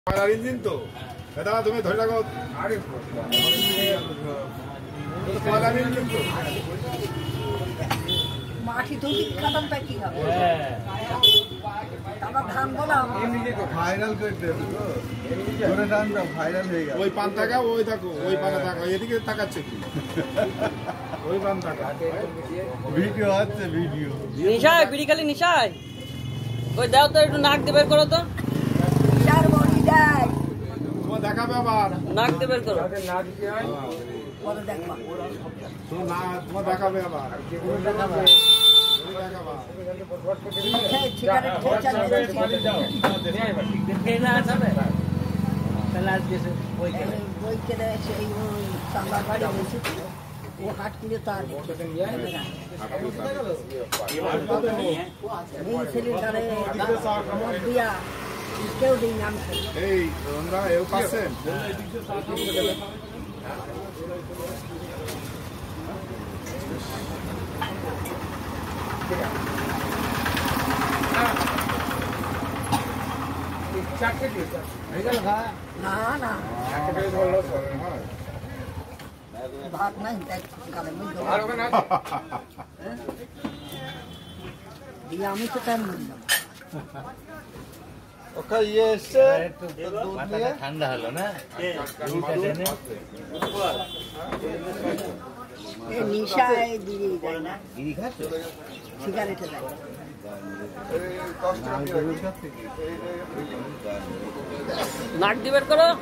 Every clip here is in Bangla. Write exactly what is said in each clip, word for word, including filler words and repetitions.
ইঞ্জিন তো দাদা তুমি ধরে রাখো আরে পয়লার ইঞ্জিন তো মাটি তো কাটানটা কি হবে তারপর ধান বলাম ভাইরাল করে দেবো তো ধরে ধান দাও ভাইরাল হয়ে গেল ওই পান টাকা ওই দেখো ওই পানে টাকা এদিকে তাকাচ্ছে কি ওই পান টাকা ভিডিও হচ্ছে ভিডিও নিশায় বিড়ি খালি নিশায় ওই দাও তো একটু নাক দিয়ে বের করো তো চার বড়ি দেয় তোমার দেখাবে আবার নাক দিয়ে বের করো বড় দেখবা তোমার না তোমার দেখাবে আবার দেখাবে দেখাবা সিগারেট খেয়ে চালিয়ে বই কেটে সেই চান্দার বাড়ি বসে ও হাট কিনে তার এই ছেলেটারে মদ দিয়া কেউ দিই নাম এই তোমরা এও পাচ্ছেন না না ভাত নাই কালে আমি তো টাইম বললাম ওখানে ইয়ে এসছে ঠান্ডা হলো না নিশায় দিয়ে যায় না সিগারেটে যায় নাক দিয়ে বের করো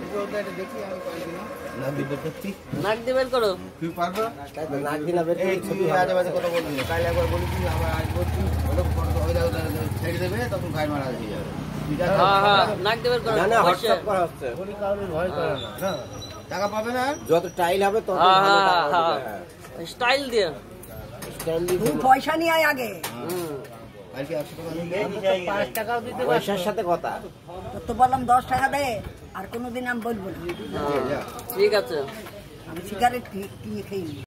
নাক দিয়ে বের করো তুই পারবো নাক দিলা বের করে তুই আজে বাজে কথা বলবি না কাল একবার বলেছিস আবার আজ বলছিস হলো ছেড়ে দেবে তখন খাই মারা হয়ে যাবে হ্যাঁ হ্যাঁ নাক দিয়ে বের করো না না হোয়াটসঅ্যাপ করা হচ্ছে উনি কাউকে ভয় করে না না টাকা পাবে না যত টাইল হবে তত হ্যাঁ ভালো টাকা হ্যাঁ হবে স্টাইল দিয়ে স্টাইল দিয়ে তুই পয়সা নিয়ে আয় আগে হুম আর কি একশো টাকা পাঁচ টাকাও দিতে পয়সার সাথে কথা তোর তো বললাম দশ টাকা দে আর কোনোদিন আমি বলবো না ঠিক আছে আমি সিগারেট কিনে খেয়ে